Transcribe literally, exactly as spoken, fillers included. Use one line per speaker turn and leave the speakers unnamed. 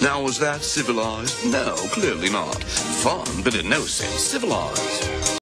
Now, was that civilized? No, clearly not. Fun, but in no sense civilized.